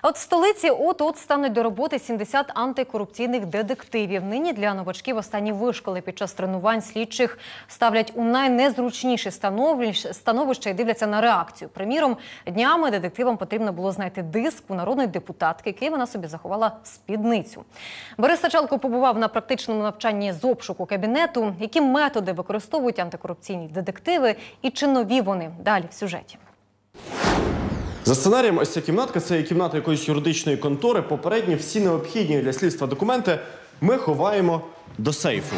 От в столиці от-от стануть до роботи 70 антикорупційних детективів. Нині для новачків останні вишколи під час тренувань слідчих ставлять у найнезручніші становища і дивляться на реакцію. Приміром, днями детективам потрібно було знайти диск у народної депутатки, який вона собі заховала в спідницю. Борис Сачалко побував на практичному навчанні з обшуку кабінету. Які методи використовують антикорупційні детективи і чи нові вони? Далі в сюжеті. За сценарієм, ось ця кімнатка – це кімната якоїсь юридичної контори. Попередні всі необхідні для слідства документи ми ховаємо до сейфу.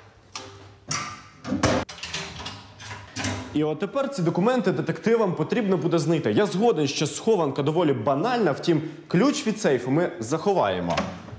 І от тепер ці документи детективам потрібно буде знайти. Я згоден, що схованка доволі банальна, втім, ключ від сейфу ми заховаємо.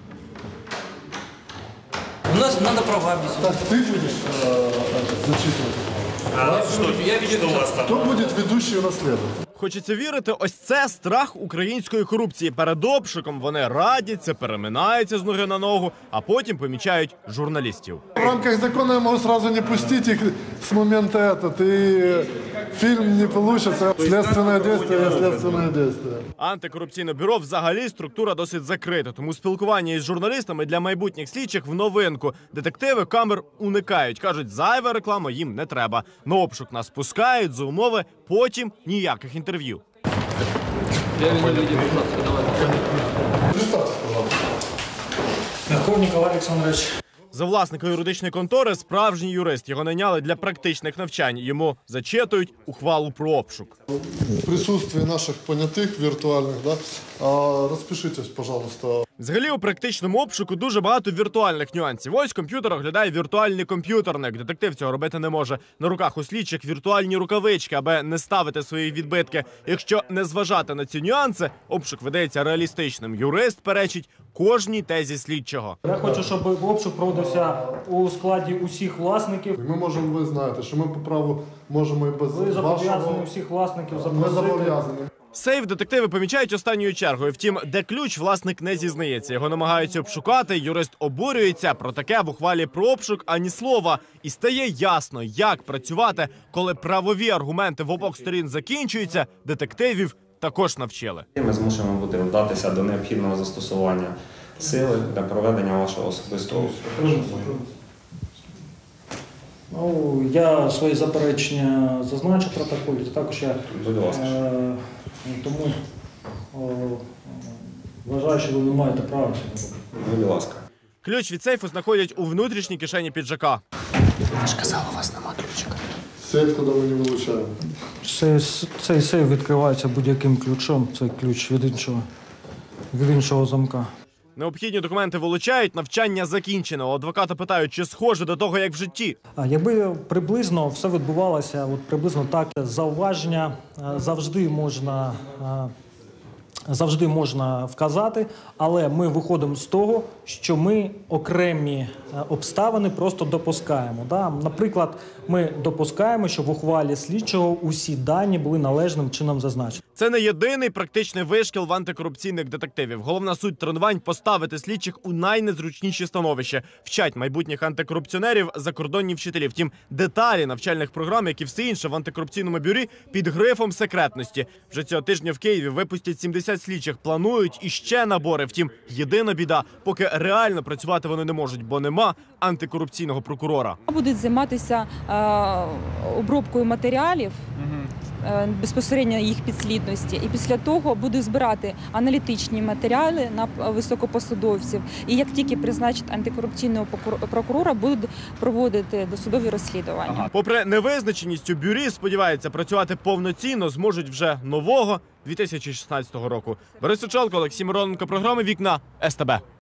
У нас надо права без. Так ты будешь зачитывать? Что я видел у вас там? Кто будет ведущий расследования? Хочеться вірити, ось це страх української корупції. Перед обшуком вони радяться, переминаються з ноги на ногу, а потім помічають журналістів. В рамках закона я могу сразу не пустить их с момента этот, и фильм не получится. Следственное действие, следственное действие. Антикорупційне бюро взагалі структура досить закрита, тому спілкування із журналістами для майбутніх слідчих в новинку. Детективи камер уникають, кажуть, зайва реклама їм не треба. На обшук нас пускають за умови, потім ніяких інтерв'ю. Мягков Николай Александрович. За власника юридичної контори справжній юрист. Його найняли для практичних навчань. Йому зачитують ухвалу про обшук. В присутствии наших понятых виртуальных, да, распишитесь, пожалуйста. Взагалі у практичному обшуку дуже багато віртуальних нюансів. Ось комп'ютер оглядає віртуальний комп'ютерник. Детектив цього робити не може. На руках у слідчих віртуальні рукавички, аби не ставити свої відбитки. Якщо не зважати на ці нюанси, обшук видається реалістичним. Юрист перечить кожній тезі слідчого. Я хочу, щоб обшук проводився у складі усіх власників. Ми можемо, ви знаєте, що ми по праву можемо і без Ви зобов'язані вашого... усіх власників Ми запросити. зобов'язані. Сейф детективи помічають останньою чергою. Втім, де ключ, власник не зізнається. Його намагаються обшукати, юрист обурюється. Про таке в ухвалі про обшук ані слова. І стає ясно, як працювати, коли правові аргументи в обох сторін закінчуються, детективів також навчили. Ми змушені будемо вдатися до необхідного застосування сили для проведення вашого особистого обшуку. Ну, я свої заперечення зазначу в протоколі, також я Будь ласка. тому вважаю, що ви не маєте права цього робити. Будь ласка. Ключ від сейфу знаходять у внутрішній кишені піджака. Я ж казав, у вас нема ключика. Сейф, коли ми не вилучаємо. Цей сейф відкривається будь-яким ключом, цей ключ від іншого замка. Необхідні документи вилучають, навчання закінчено. У адвоката питають, чи схоже до того, як в житті. Якби приблизно все відбувалося, приблизно так, зауваження завжди можна вказати, але ми виходимо з того, що ми окремі обставини просто допускаємо. Да? Наприклад, ми допускаємо, що в ухвалі слідчого усі дані були належним чином зазначені. Це не єдиний практичний вишкіл в антикорупційних детективів. Головна суть тренувань – поставити слідчих у найнезручніші становище. Вчать майбутніх антикорупціонерів закордонні вчителі. Втім, деталі навчальних програм, як і все інше в антикорупційному бюрі, під грифом секретності. Вже цього тижня в Києві випустять 70 слідчих. Планують іще набори. Втім, єдина біда – поки реально працювати вони не можуть, бо нема антикорупційного прокурора. Будуть займатися обробкою матеріалів, безпосередньо їх підслідності, і після того будуть збирати аналітичні матеріали на високопосадовців. І як тільки призначать антикорупційного прокурора, будуть проводити досудові розслідування. Попри невизначеність у бюрі, сподіваються, працювати повноцінно зможуть вже нового 2016 року. Борис Сачалко, Олексій Мироненко, програми «Вікна», СТБ.